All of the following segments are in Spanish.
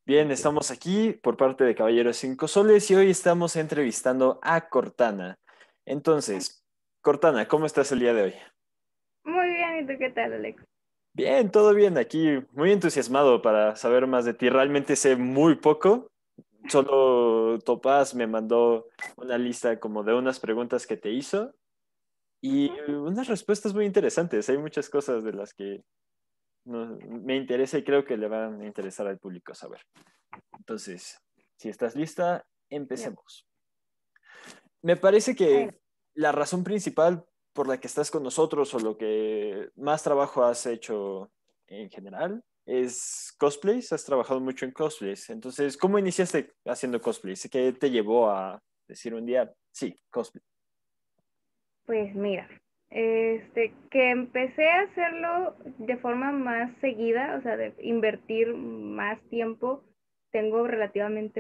Bien, estamos aquí por parte de Caballeros 5 Soles y hoy estamos entrevistando a Cortana. Entonces, Cortana, ¿cómo estás el día de hoy? Muy bien, ¿y tú qué tal, Alex? Bien, todo bien aquí, muy entusiasmado para saber más de ti. Realmente sé muy poco, solo Topaz me mandó una lista como de unas preguntas que te hizo y Ujú. unas respuestas muy interesantes. Hay muchas cosas de las que me interesa y creo que le van a interesar al público saber. Entonces, si estás lista, Ya. empecemos. Me parece Ay, que la razón principal por la que estás con nosotros o lo que más trabajo has hecho en general es cosplays. Has trabajado mucho en cosplays. Entonces, ¿cómo iniciaste haciendo cosplays? ¿Qué te llevó a decir un día, sí, cosplay? pues mira, que empecé a hacerlo de forma más seguida, o sea, de invertir más tiempo, tengo relativamente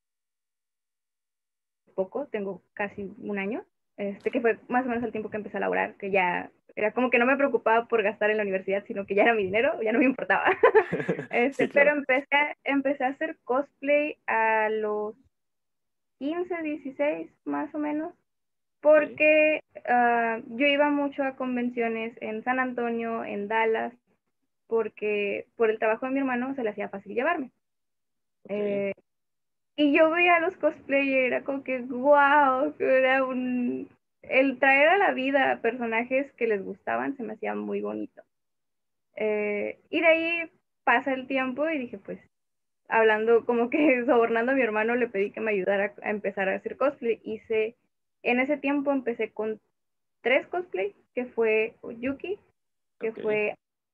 poco, tengo casi un año, que fue más o menos el tiempo que empecé a laborar, que ya era como que no me preocupaba por gastar en la universidad, sino que ya era mi dinero, ya no me importaba. Sí, Pero claro. empecé a hacer cosplay a los 15, 16 más o menos. Ok, Porque yo iba mucho a convenciones en San Antonio, en Dallas, porque por el trabajo de mi hermano se le hacía fácil llevarme. ok. Eh, y yo veía a los cosplayers, era como que, wow, era el traer a la vida personajes que les gustaban se me hacía muy bonito. Y de ahí pasa el tiempo y dije, pues, hablando como que sobornando a mi hermano, le pedí que me ayudara a empezar a hacer cosplay. En ese tiempo empecé con tres cosplays, que fue Yuki, que Ok, fue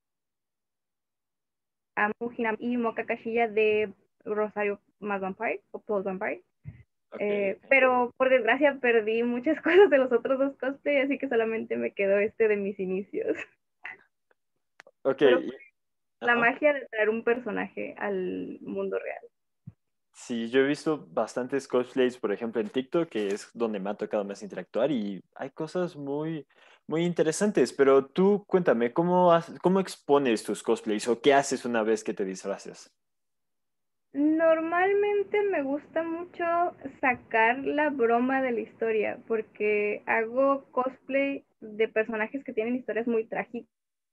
Amu Hinami y Moka Kashiya de Rosario más Vampire o Plus Vampire. ok, ok. Pero por desgracia perdí muchas cosas de los otros dos cosplays, así que solamente me quedó este de mis inicios. Ok, Pero fue la ajá. magia de traer un personaje al mundo real. Sí, yo he visto bastantes cosplays, por ejemplo, en TikTok, que es donde me ha tocado más interactuar y hay cosas muy, muy interesantes. Pero tú cuéntame, ¿cómo expones tus cosplays o qué haces una vez que te disfraces? Normalmente me gusta mucho sacar la broma de la historia, porque hago cosplay de personajes que tienen historias muy trágicas,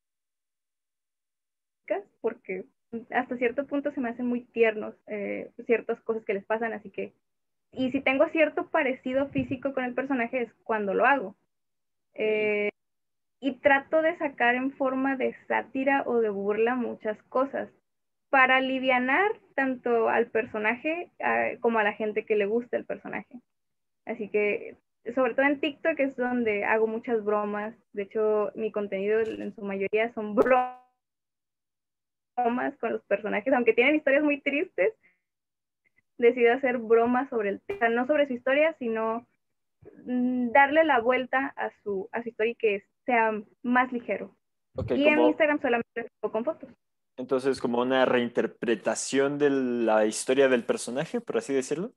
porque hasta cierto punto se me hacen muy tiernos ciertas cosas que les pasan, así que, y si tengo cierto parecido físico con el personaje es cuando lo hago. Ok, Eh, y trato de sacar en forma de sátira o de burla muchas cosas para alivianar tanto al personaje como a la gente que le gusta el personaje. Así que, sobre todo en TikTok es donde hago muchas bromas. De hecho, mi contenido en su mayoría son bromas con los personajes, aunque tienen historias muy tristes, decido hacer bromas sobre el tema, no sobre su historia, sino darle la vuelta a su historia y que sea más ligero. ok, Y en Instagram solamente lo con fotos. entonces como una reinterpretación de la historia del personaje, por así decirlo.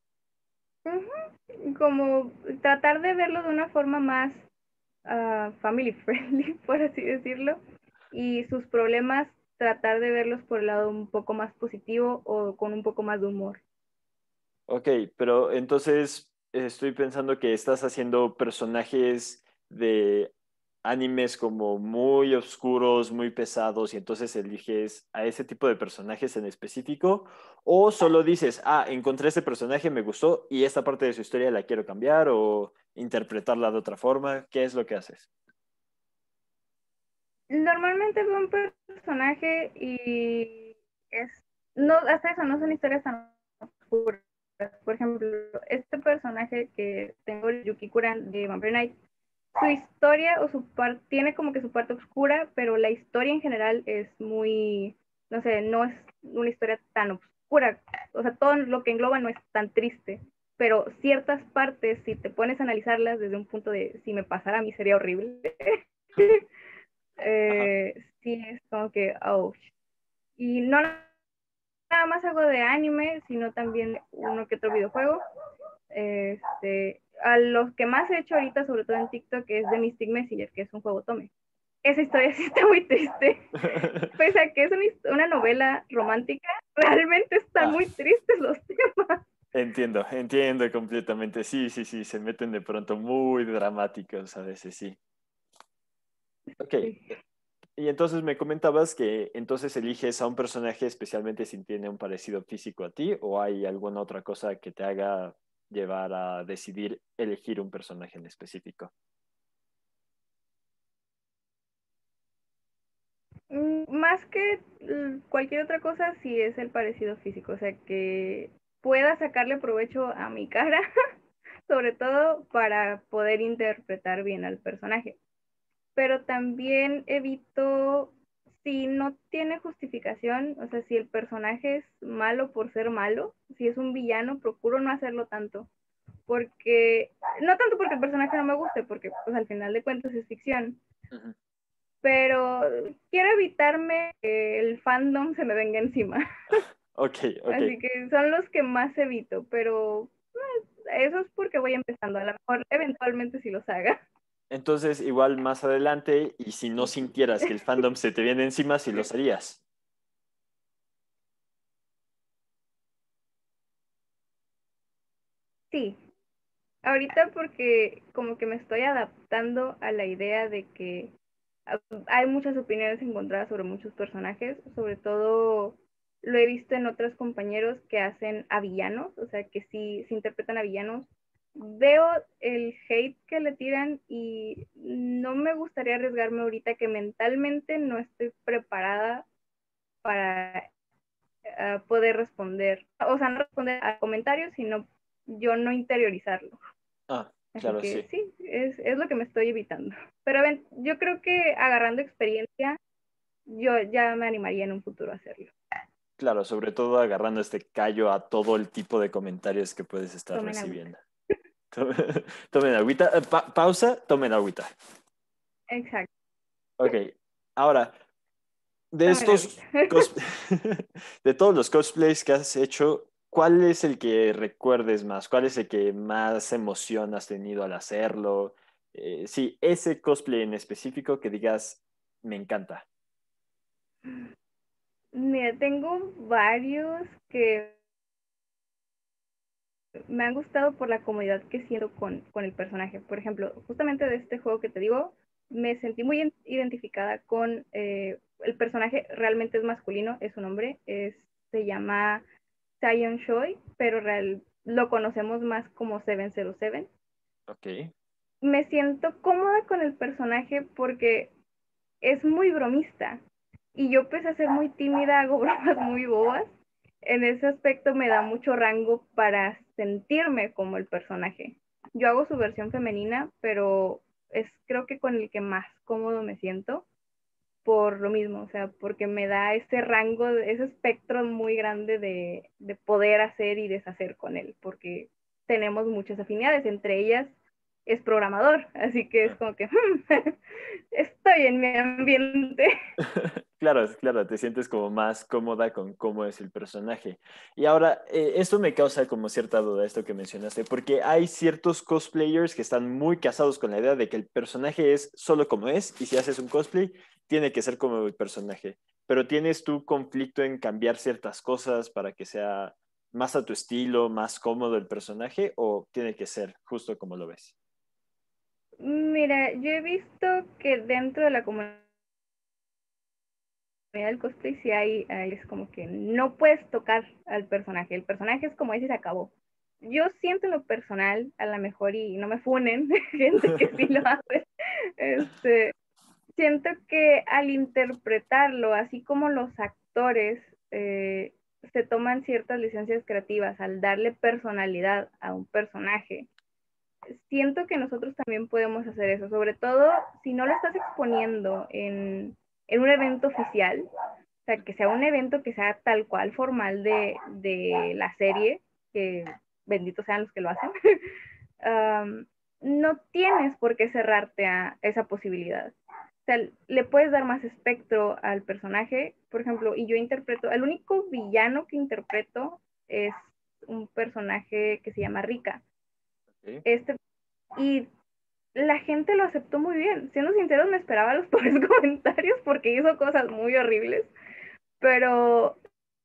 Como tratar de verlo de una forma más family friendly, por así decirlo, y sus problemas tratar de verlos por el lado un poco más positivo o con un poco más de humor. Ok, pero entonces estoy pensando que estás haciendo personajes de animes como muy oscuros, muy pesados, y entonces eliges a ese tipo de personajes en específico, o solo dices, ah, encontré este personaje, me gustó, y esta parte de su historia la quiero cambiar o interpretarla de otra forma. ¿Qué es lo que haces? Normalmente veo un personaje y es, no, hasta eso, no son historias tan oscuras. Por ejemplo, este personaje que tengo, Yuki Kuran de Vampire Knight, su historia o su parte, tiene como que su parte oscura, pero la historia en general es muy, no sé, no es una historia tan oscura. O sea, todo lo que engloba no es tan triste, pero ciertas partes, si te pones a analizarlas desde un punto de si me pasara a mí sería horrible, Ajá. sí es como que, oh. Y no nada más hago de anime, sino también uno que otro videojuego. A los que más he hecho ahorita, sobre todo en TikTok, es de Mystic Messenger, que es un juego tome. esa historia sí está muy triste. Pese a que es una novela romántica, realmente están Ah, muy tristes los temas. entiendo completamente. Sí, sí, sí, se meten de pronto muy dramáticos a veces, sí. Ok, Sí. y entonces me comentabas que entonces eliges a un personaje especialmente si tiene un parecido físico a ti o hay alguna otra cosa que te haga llevar a decidir elegir un personaje en específico. Más que cualquier otra cosa, sí es el parecido físico, o sea, que pueda sacarle provecho a mi cara, sobre todo para poder interpretar bien al personaje. Pero también evito, si no tiene justificación, o sea, si el personaje es malo por ser malo, si es un villano, procuro no hacerlo tanto, porque, no tanto porque el personaje no me guste, porque pues al final de cuentas es ficción, Ujú. pero quiero evitarme que el fandom se me venga encima. Ok, ok. Así que son los que más evito, pero eso es porque voy empezando. A lo mejor eventualmente sí los haga. Entonces, igual más adelante, y si no sintieras que el fandom se te viene encima, sí lo harías. Sí, ahorita porque como que me estoy adaptando a la idea de que hay muchas opiniones encontradas sobre muchos personajes, sobre todo lo he visto en otros compañeros que hacen a villanos, o sea, que sí se interpretan a villanos. Veo el hate que le tiran y no me gustaría arriesgarme ahorita que mentalmente no estoy preparada para poder responder, o sea, no responder a comentarios, sino yo no interiorizarlo. Ah, Así claro, que sí. sí, es lo que me estoy evitando. Pero ven, yo creo que agarrando experiencia, yo ya me animaría en un futuro a hacerlo. Claro, sobre todo agarrando este callo a todo el tipo de comentarios que puedes estar Tomen agüita. recibiendo. Tomen agüita. Pausa, tomen agüita. Exacto, Ok, ahora, de tomen agüita. estos de todos los cosplays que has hecho, ¿cuál es el que recuerdes más? ¿Cuál es el que más emoción has tenido al hacerlo? Sí, ese cosplay en específico que digas, me encanta. Mira, tengo varios que me han gustado por la comodidad que siento con el personaje. Por ejemplo, justamente de este juego que te digo, me sentí muy identificada con el personaje, realmente es masculino, es un hombre, se llama Sion Choi, pero lo conocemos más como 707. Ok. Me siento cómoda con el personaje porque es muy bromista y yo pese a ser muy tímida, hago bromas muy bobas. En ese aspecto me da mucho rango para sentirme como el personaje. Yo hago su versión femenina, pero es creo que con el que más cómodo me siento por lo mismo, o sea, porque me da ese rango, ese espectro muy grande de poder hacer y deshacer con él, porque tenemos muchas afinidades, entre ellas es programador, así que es como que estoy en mi ambiente. Claro, claro, te sientes como más cómoda con cómo es el personaje. Y ahora, esto me causa como cierta duda, esto que mencionaste, porque hay ciertos cosplayers que están muy casados con la idea de que el personaje es solo como es, y si haces un cosplay, tiene que ser como el personaje. Pero ¿tienes tu conflicto en cambiar ciertas cosas para que sea más a tu estilo, más cómodo el personaje, o tiene que ser justo como lo ves? Mira, yo he visto que dentro de la comunidad del cosplay sí es como que no puedes tocar al personaje, el personaje es como ese y se acabó. Yo siento en lo personal, a lo mejor y no me funen, gente que sí lo hace, este, siento que al interpretarlo, así como los actores se toman ciertas licencias creativas al darle personalidad a un personaje, siento que nosotros también podemos hacer eso, sobre todo si no lo estás exponiendo en un evento oficial, o sea, que sea un evento que sea tal cual formal de la serie, que benditos sean los que lo hacen, um, no tienes por qué cerrarte a esa posibilidad. O sea, le puedes dar más espectro al personaje, por ejemplo, y yo interpreto, el único villano que interpreto es un personaje que se llama Rika. Ok. Este, y la gente lo aceptó muy bien. Siendo sinceros, me esperaba los peores comentarios porque hizo cosas muy horribles, pero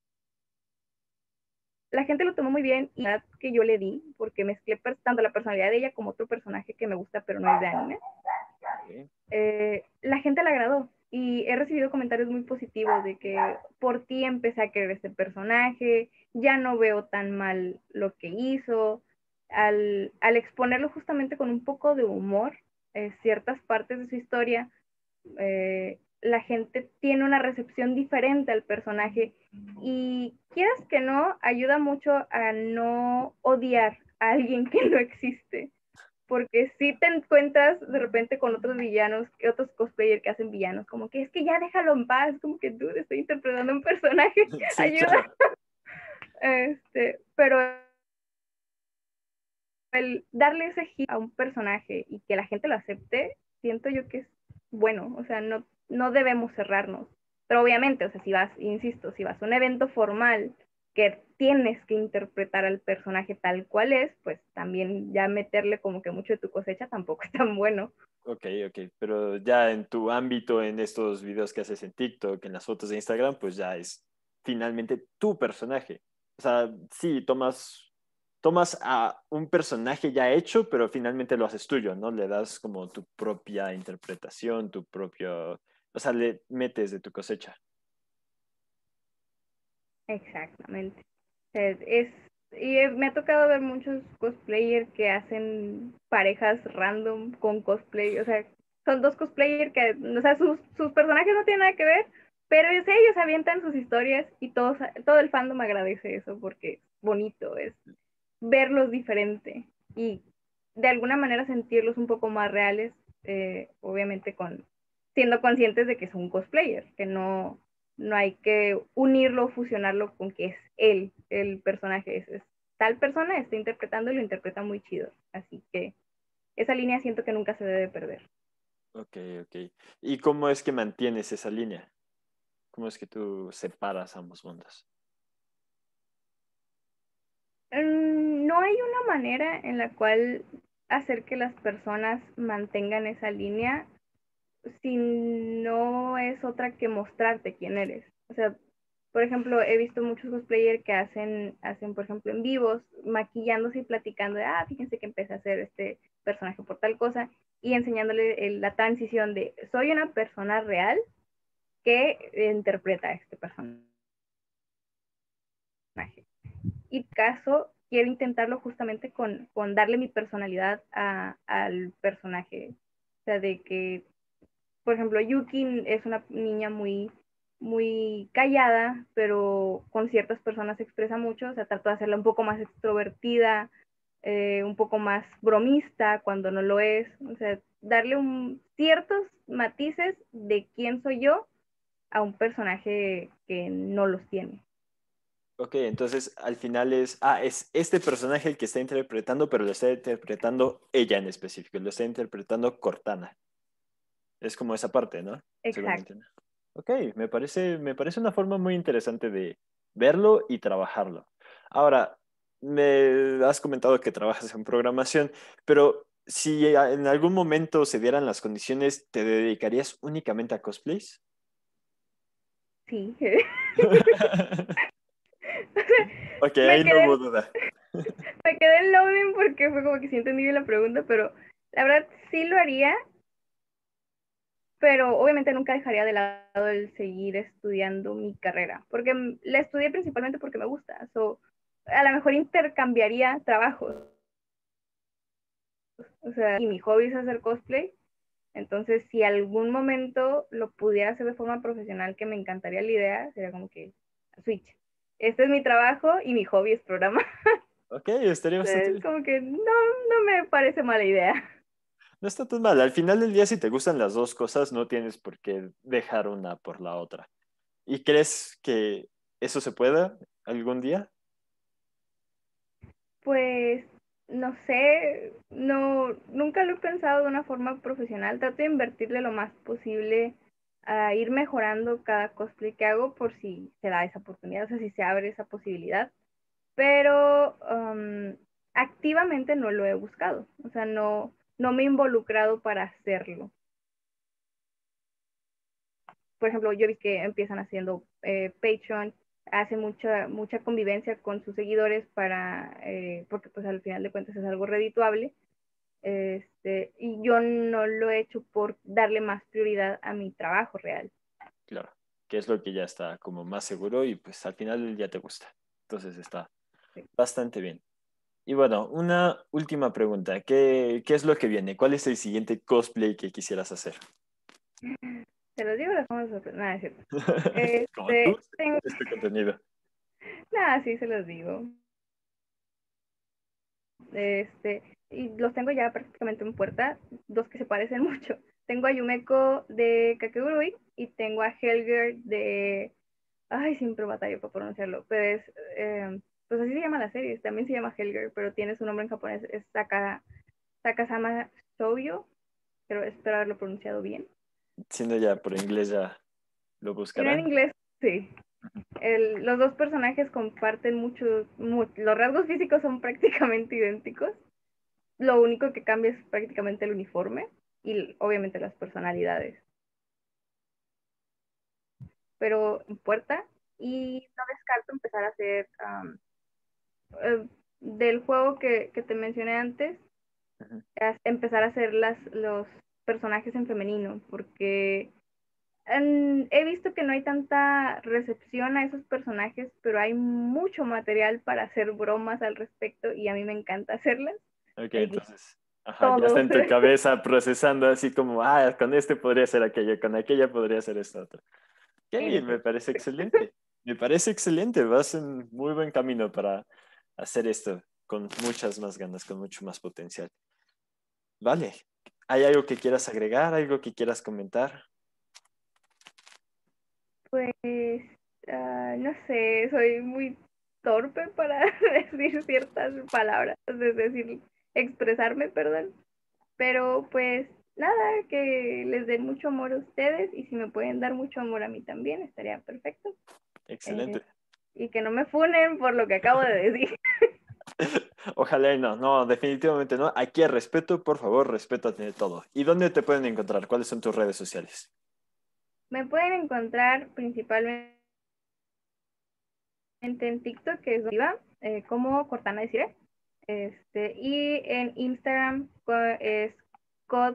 la gente lo tomó muy bien y la que yo le di, porque mezclé tanto la personalidad de ella como otro personaje que me gusta, pero no es de anime, Ok. la gente le agradó. Y he recibido comentarios muy positivos de que por ti empecé a querer este personaje, ya no veo tan mal lo que hizo. Al exponerlo justamente con un poco de humor, ciertas partes de su historia, la gente tiene una recepción diferente al personaje y quieras que no, ayuda mucho a no odiar a alguien que no existe. Porque si te encuentras de repente con otros villanos, otros cosplayers que hacen villanos, como que es que ya déjalo en paz, como que tú estoy interpretando un personaje, Sí, ayuda. claro. Pero el darle ese giro a un personaje y que la gente lo acepte, siento yo que es bueno, o sea, no debemos cerrarnos. Pero obviamente, o sea, si vas, insisto, si vas a un evento formal que tienes que interpretar al personaje tal cual es, pues también ya meterle como que mucho de tu cosecha tampoco es tan bueno. Ok, ok, pero ya en tu ámbito, en estos videos que haces en TikTok, en las fotos de Instagram, pues ya es finalmente tu personaje. O sea, sí, tomas a un personaje ya hecho, pero finalmente lo haces tuyo, ¿no? Le das como tu propia interpretación, tu propio, o sea, le metes de tu cosecha. Exactamente. O sea, me ha tocado ver muchos cosplayers que hacen parejas random con cosplay, o sea, son dos cosplayers que, o sea, sus personajes no tienen nada que ver, pero ellos avientan sus historias y todo el fandom agradece eso porque es bonito, es verlos diferente y de alguna manera sentirlos un poco más reales, obviamente siendo conscientes de que son cosplayers, que no hay que unirlo o fusionarlo con que es él, el personaje, es tal persona, está interpretando y lo interpreta muy chido. Así que esa línea siento que nunca se debe perder. Ok, ok. ¿Y cómo es que mantienes esa línea? ¿Cómo es que tú separas ambos mundos? No hay una manera en la cual hacer que las personas mantengan esa línea si no es otra que mostrarte quién eres. O sea, por ejemplo, he visto muchos cosplayers que hacen, por ejemplo, en vivos, maquillándose y platicando de, fíjense que empecé a hacer este personaje por tal cosa, y enseñándole la transición de, soy una persona real que interpreta a este personaje. Y caso, quiero intentarlo justamente con darle mi personalidad al personaje. O sea, de que por ejemplo, Yuki es una niña muy callada, pero con ciertas personas se expresa mucho, o sea, trato de hacerla un poco más extrovertida, un poco más bromista cuando no lo es, o sea, darle ciertos matices de quién soy yo a un personaje que no los tiene. Ok, entonces al final es este personaje el que está interpretando, pero lo está interpretando ella en específico, lo está interpretando Cortana. Es como esa parte, ¿no? Según Exacto. entiendo. Ok, me parece una forma muy interesante de verlo y trabajarlo. Ahora, me has comentado que trabajas en programación, pero si en algún momento se dieran las condiciones, ¿te dedicarías únicamente a cosplays? Sí. Ok, me ahí no quedé, hubo duda. me quedé en loading porque fue como que sí entendí bien la pregunta, pero la verdad sí lo haría, pero obviamente nunca dejaría de lado el seguir estudiando mi carrera, porque la estudié principalmente porque me gusta. So, a lo mejor intercambiaría trabajos, o sea, y mi hobby es hacer cosplay, entonces si algún momento lo pudiera hacer de forma profesional, que me encantaría la idea, sería como que switch. Este es mi trabajo y mi hobby es programa. Ok, estaría bastante Es bien. como que no me parece mala idea. No está tan mal. Al final del día, si te gustan las dos cosas, no tienes por qué dejar una por la otra. ¿Y crees que eso se pueda algún día? Pues no sé, nunca lo he pensado de una forma profesional. Trato de invertirle lo más posible a ir mejorando cada cosplay que hago por si se da esa oportunidad, o sea, si se abre esa posibilidad. Pero activamente no lo he buscado. O sea, no me he involucrado para hacerlo. Por ejemplo, yo vi que empiezan haciendo Patreon, hacen mucha convivencia con sus seguidores porque pues al final de cuentas es algo redituable. Y yo no lo he hecho por darle más prioridad a mi trabajo real. Claro, que es lo que ya está como más seguro y pues al final ya te gusta. Entonces está Sí. bastante bien. Y bueno, una última pregunta. ¿Qué es lo que viene? ¿Cuál es el siguiente cosplay que quisieras hacer? ¿Se los digo? Dejamos nada, es cierto. Como tú, Tengo, este contenido. nada, sí se los digo. Y los tengo ya prácticamente en puerta, dos que se parecen mucho. Tengo a Yumeko de Kakegurui y tengo a Helger de... Ay, siempre batallo para pronunciarlo, pero pues así se llama la serie, también se llama Helger, pero tiene su nombre en japonés, es Sakasama Shoujo, pero espero haberlo pronunciado bien. Siendo ya por inglés ya lo Si no en buscarán. inglés, sí. Los dos personajes comparten los rasgos físicos son prácticamente idénticos. Lo único que cambia es prácticamente el uniforme y obviamente las personalidades. Pero en puerta, y no descarto empezar a hacer del juego que te mencioné antes, Ujú. empezar a hacer los personajes en femenino, porque he visto que no hay tanta recepción a esos personajes, pero hay mucho material para hacer bromas al respecto y a mí me encanta hacerlas. Ok, Así que entonces, ajá, ya está todo. en tu cabeza procesando así como, con este podría ser aquello, con aquella podría ser esto otro. Ok, En me efecto. parece excelente. Me parece excelente. Vas en muy buen camino para hacer esto con muchas más ganas, con mucho más potencial. Vale. ¿Hay algo que quieras agregar? ¿Algo que quieras comentar? Pues, no sé, soy muy torpe para decir ciertas palabras, es decir, expresarme, perdón. Pero pues nada, que les den mucho amor a ustedes y si me pueden dar mucho amor a mí también, estaría perfecto. Eh, Excelente. y que no me funen por lo que acabo de decir. Ojalá y no. No, definitivamente no. Aquí el respeto, por favor, respétate de todo. ¿Y dónde te pueden encontrar? ¿Cuáles son tus redes sociales? Me pueden encontrar principalmente en TikTok, que es donde iba, como Cortana de Cire. Y en Instagram es code,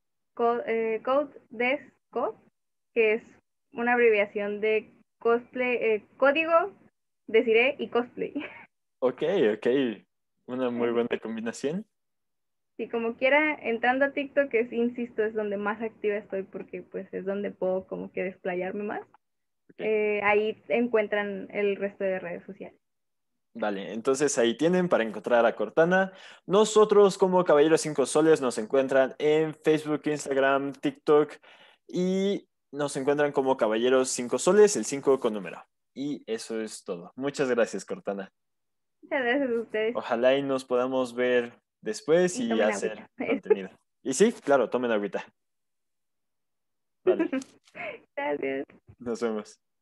code, que es una abreviación de cosplay, código, deciré, y cosplay. Ok, ok. Una muy Así buena que, combinación. si como quiera, entrando a TikTok, insisto, es donde más activa estoy porque pues es donde puedo como que desplayarme más. Ok. Ahí encuentran el resto de redes sociales. Vale, entonces ahí tienen para encontrar a Cortana. Nosotros como Caballeros 5 Soles nos encuentran en Facebook, Instagram, TikTok y nos encuentran como Caballeros 5 Soles, el 5 con número. Y eso es todo. Muchas gracias, Cortana. Muchas gracias a ustedes Ojalá y nos podamos ver después y y tomen hacer agüita. contenido. Y sí, claro, tomen agüita. Vale, Gracias. nos vemos.